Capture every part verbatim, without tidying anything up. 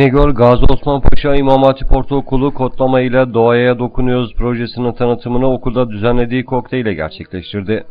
İnegöl Gazi Osman Paşa İmam Hatip Ortaokulu kodlama ile Doğaya Dokunuyoruz projesinin tanıtımını okulda düzenlediği kokteyl ile gerçekleştirdi.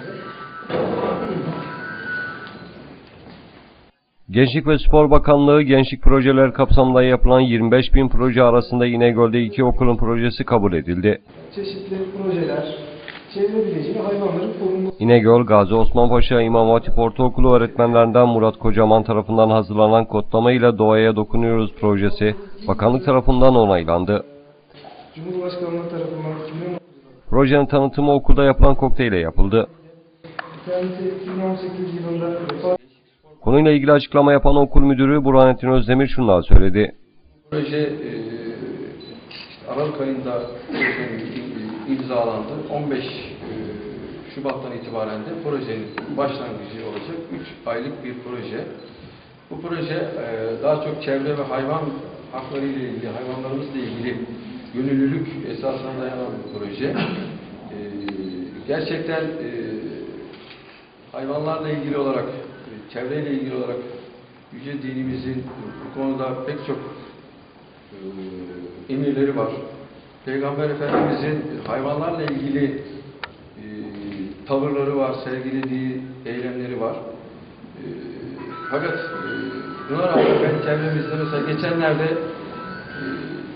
Gençlik ve Spor Bakanlığı gençlik projeleri kapsamında yapılan yirmi beş bin proje arasında İnegöl'de iki okulun projesi kabul edildi. Çeşitli projeler, çevre bileci ve hayvanların korunması. İnegöl Gazi Osman Paşa İmam Hatip Ortaokulu öğretmenlerinden Murat Kocaman tarafından hazırlanan kodlama ile Doğaya Dokunuyoruz projesi bakanlık tarafından onaylandı. Cumhurbaşkanlığı tarafından iki bin on Projenin tanıtımı okulda yapılan kokteyle yapıldı. kendisi iki bin on sekiz yılında vefat. Konuyla ilgili açıklama yapan okul müdürü Burhanettin Özdemir şunları söyledi. Proje e, işte Aralık ayında imzalandı. on beş Şubat'tan itibaren de projenin başlangıcı olacak. üç aylık bir proje. Bu proje e, daha çok çevre ve hayvan hakları ile ilgili, hayvanlarımızla ilgili gönüllülük esasına dayanan bir proje. E, gerçekten e, hayvanlarla ilgili olarak, çevreyle ilgili olarak Yüce Dinimizin bu konuda pek çok e, emirleri var. Peygamber Efendimizin hayvanlarla ilgili e, tavırları var, sergilediği eylemleri var. E, fakat e, buna rağmen ben çevremizde mesela geçenlerde e,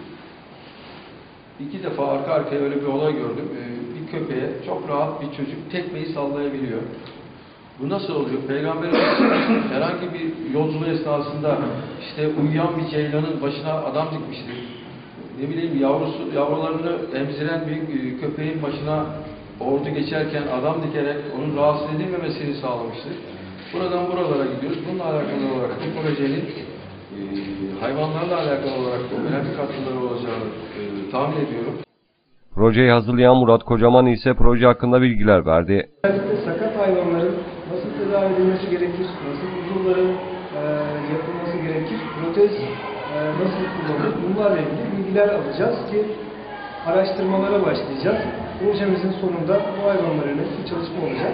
iki defa arka arkaya öyle bir olay gördüm. E, bir köpeğe çok rahat bir çocuk tekmeyi sallayabiliyor. Bu nasıl oluyor? Peygamberimiz herhangi bir yolculuğu esnasında işte uyuyan bir ceylanın başına adam dikmiştir. Ne bileyim yavrusu, yavrularını emziren bir köpeğin başına ordu geçerken adam dikerek onun rahatsız edilmemesini sağlamıştır. Buradan buralara gidiyoruz. Bununla alakalı olarak bu projenin e, hayvanlarla alakalı olarak önemli katkıları olacağını e, tahmin ediyorum. Projeyi hazırlayan Murat Kocaman ise proje hakkında bilgiler verdi. Özellikle sakat hayvanların nasıl tedavi edilmesi gerekir, nasıl uzuvların e, yapılması gerekir, protez e, nasıl kullanılır, bunlarla ilgili bilgiler alacağız ki araştırmalara başlayacağız. Projemizin sonunda bu hayvanlar yönelik bir çalışma olacak.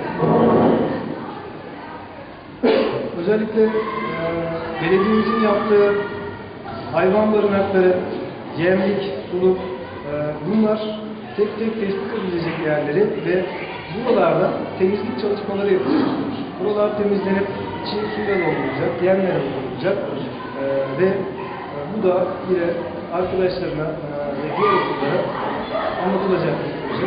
Özellikle e, belediyemizin yaptığı hayvan barınakları, yemlik, suluk, e, bunlar tek tek tespit edilecek yerleri ve buralarda temizlik çalışmaları yapılacak. Buralar temizlenip içi suyla doldurulacak, yemle doldurulacak e, ve e, bu da yine arkadaşlarına e, ve diğer okullara anlatılacak bir proje.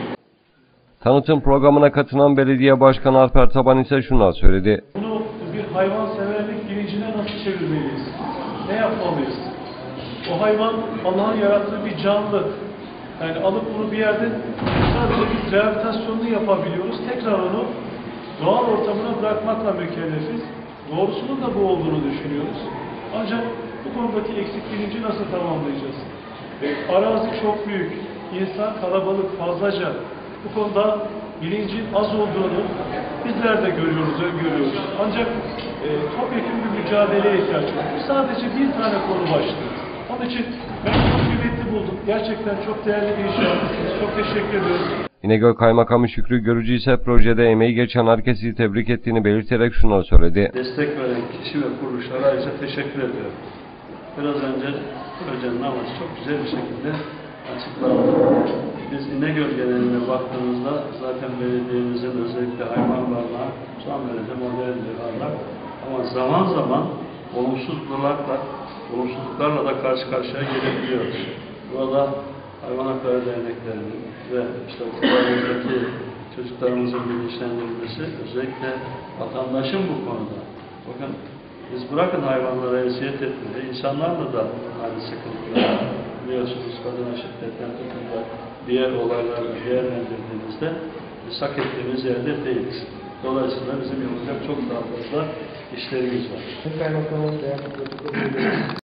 Tanıtım programına katılan Belediye Başkanı Alper Taban ise şunları söyledi. Bunu bir hayvanseverlik bilincine nasıl çevirmeliyiz? Ne yapmalıyız? O hayvan Allah'ın yarattığı bir canlı. Yani alıp bunu bir yerde sadece bir rehabilitasyonunu yapabiliyoruz. Tekrar onu doğal ortamına bırakmakla mükellefiz. Doğrusunun da bu olduğunu düşünüyoruz. Ancak bu konudaki eksik bilinci nasıl tamamlayacağız? E, arazi çok büyük, insan kalabalık, fazlaca. Bu konuda bilincin az olduğunu bizler de görüyoruz, öngörüyoruz. Ancak e, topyekun bir mücadeleye ihtiyaç var. Bu sadece bir tane konu başlığı. Onun için ben çok kıymetli buldum. Gerçekten çok değerli bir iş yapmışsınız. Çok teşekkür ediyorum. İnegöl Kaymakamı Şükrü Görücü ise projede emeği geçen herkesi tebrik ettiğini belirterek şunları söyledi. Destek veren kişi ve kuruluşlara ayrıca teşekkür ediyorum. Biraz önce projenin amacı çok güzel bir şekilde açıklandı. Biz İnegöl geneline baktığımızda zaten belediyemizin özellikle hayvan barınağı son derece modern bir barınak. Ama zaman zaman olumsuzluklarla, olumsuzluklarla da karşı karşıya gelebiliyoruz. Burada hayvan hakları derneklerinin ve işte okullarımızdaki çocuklarımızın bilinçlendirilmesi, özellikle vatandaşın bu konuda. Bakın biz bırakın hayvanlara eziyet etmeyi, insanlarla da aynı sıkıntılar biliyorsunuz, kadına şiddetten tutun da diğer olayları değerlendirdiğimizde biz hak ettiğimiz yerde değiliz. Dolayısıyla bizim yapacak çok daha fazla işlerimiz var. Kaymakamın değerli